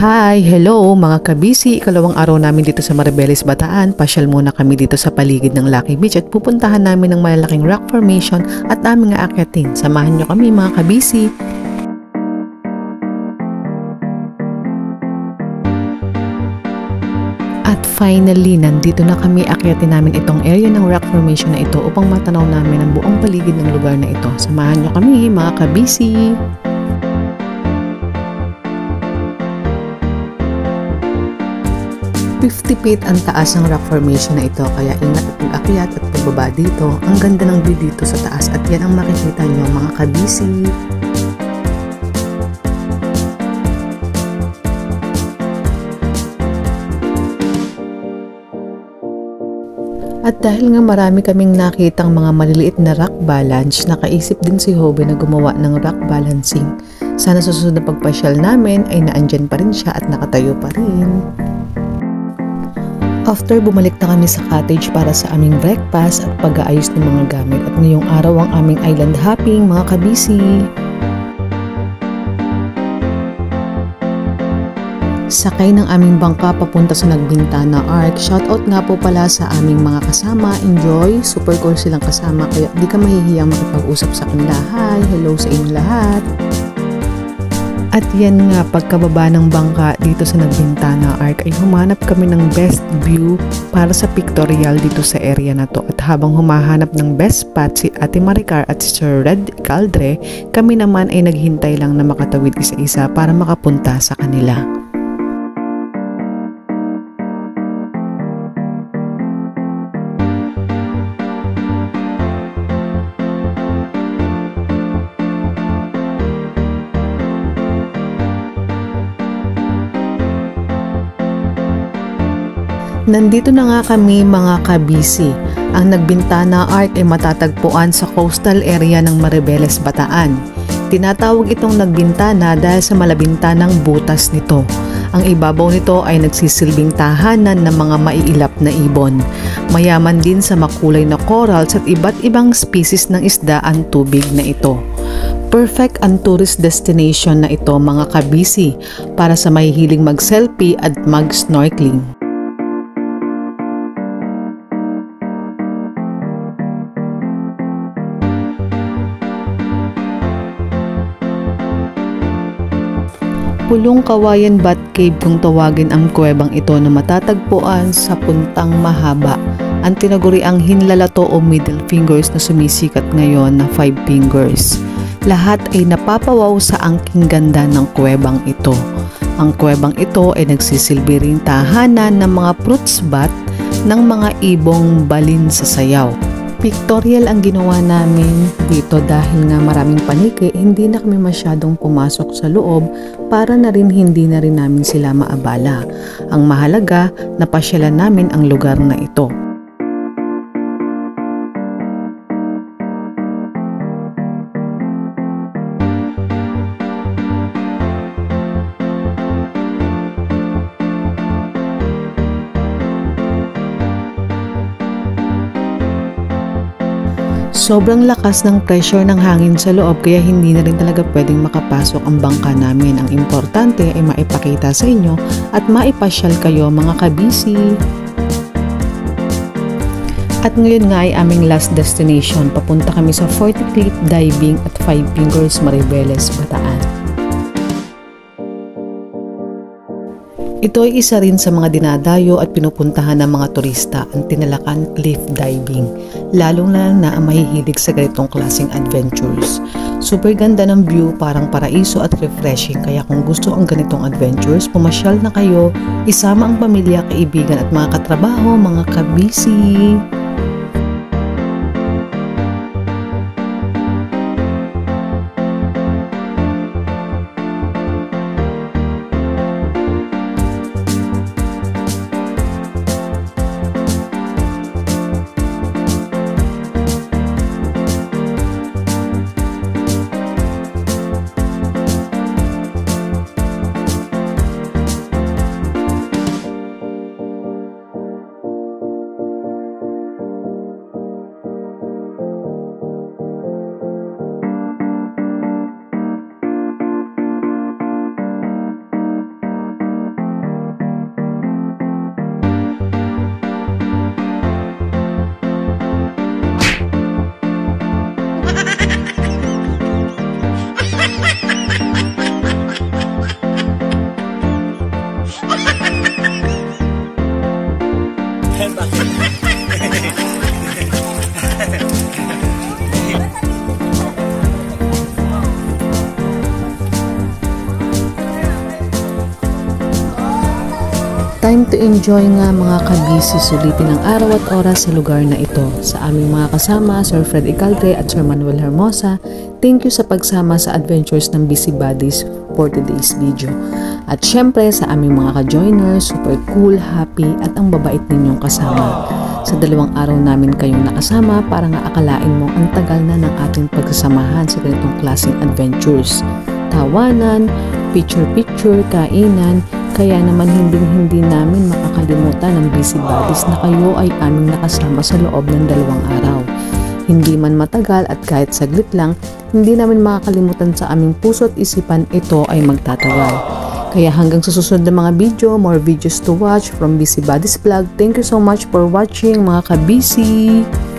Hi! Hello mga kabisi! Ikalawang araw namin dito sa Maribeles, Bataan. Pasyal muna kami dito sa paligid ng Lucky Beach at pupuntahan namin ng malalaking rock formation at aming aakyatin. Samahan nyo kami mga kabisi! At finally, nandito na kami. Akyatin namin itong area ng rock formation na ito upang matanaw namin ang buong paligid ng lugar na ito. Samahan nyo kami mga kabisi! 50 feet ang taas ng rock formation na ito, kaya ingat at pag-akyat at pagbaba dito. Ang ganda ng view dito sa taas at yan ang makikita nyo mga kabisi. At dahil nga marami kaming nakitang mga maliliit na rock balance, nakaisip din si Hobie na gumawa ng rock balancing. Sana susunod na pagpasyal namin ay naandyan pa rin siya at nakatayo pa rin. After, bumalik na kami sa cottage para sa aming breakfast at pag-aayos ng mga gamit. At ngayong araw ang aming island hopping mga kabisi. Sakay ng aming bangka papunta sa Nagbintana Arc. Shoutout nga po pala sa aming mga kasama. Enjoy! Super cool silang kasama kaya di ka mahihiyang makipag-usap sa kanila. Hi! Hello sa inyong lahat! At yan nga, pagkababa ng bangka dito sa Nagbintana Arc ay humanap kami ng best view para sa pictorial dito sa area na to. At habang humahanap ng best spot si Ate Maricar at si Sir Red Caldre, kami naman ay naghintay lang na makatawid isa-isa para makapunta sa kanila. Nandito na nga kami mga kabisi. Ang Nagbintana Arc ay matatagpuan sa coastal area ng Maribeles, Bataan. Tinatawag itong Nagbintana dahil sa malabintanang butas nito. Ang ibabaw nito ay nagsisilbing tahanan ng mga maiilap na ibon. Mayaman din sa makulay na corals at iba't ibang species ng isda ang tubig na ito. Perfect ang tourist destination na ito mga kabisi para sa mahihiling mag-selfie at mag-snorkeling. Pulong Kawayan Bat Cave kung tawagin ang kuwebang ito na matatagpuan sa Puntang Mahaba. Ang tinaguriang hinlalato o middle fingers na sumisikat ngayon na 5 fingers. Lahat ay napapawaw sa angking ganda ng kuwebang ito. Ang kuwebang ito ay nagsisilbi ring tahanan ng mga fruits bat ng mga ibong balin sa sayaw. Pictorial ang ginawa namin dito dahil nga maraming paniki, hindi na kami masyadong pumasok sa loob para na rin hindi na rin namin sila maabala. Ang mahalaga, napasyalan namin ang lugar na ito. Sobrang lakas ng pressure ng hangin sa loob kaya hindi na rin talaga pwedeng makapasok ang bangka namin. Ang importante ay maipakita sa inyo at maipasyal kayo mga kabisi. At ngayon nga ay aming last destination. Papunta kami sa 40 Cliff Diving at 5 Fingers Maribeles, Bataan. Ito ay isa rin sa mga dinadayo at pinupuntahan ng mga turista, ang Tinalakan Cliff Diving. Lalong na ang mahihilig sa ganitong klaseng adventures. Super ganda ng view, parang paraiso at refreshing. Kaya kung gusto ang ganitong adventures, pumasyal na kayo, isama ang pamilya, kaibigan at mga katrabaho, mga kabisi. Time to enjoy nga mga kabisi, sulitin ang araw at oras sa lugar na ito. Sa aming mga kasama, Sir Fred Icaldre at Sir Manuel Hermosa, thank you sa pagsama sa adventures ng Busy Buddies for today's video. At syempre sa aming mga ka-joiners, super cool, happy at ang babait ninyong kasama. Sa 2 araw namin kayong nakasama, para nga akalain mo ang tagal na ng ating pagsasamahan sa ganitong klaseng adventures. Tawanan, picture-picture, kainan, kaya naman hindi namin makakalimutan ang Busy Buddies na kayo ay aming nakasama sa loob ng 2 araw. Hindi man matagal at kahit saglit lang, hindi namin makakalimutan sa aming puso at isipan ito ay magtatagal. Kaya hanggang sa susunod na mga video, more videos to watch from Busy Buddies Vlog. Thank you so much for watching mga kabisi!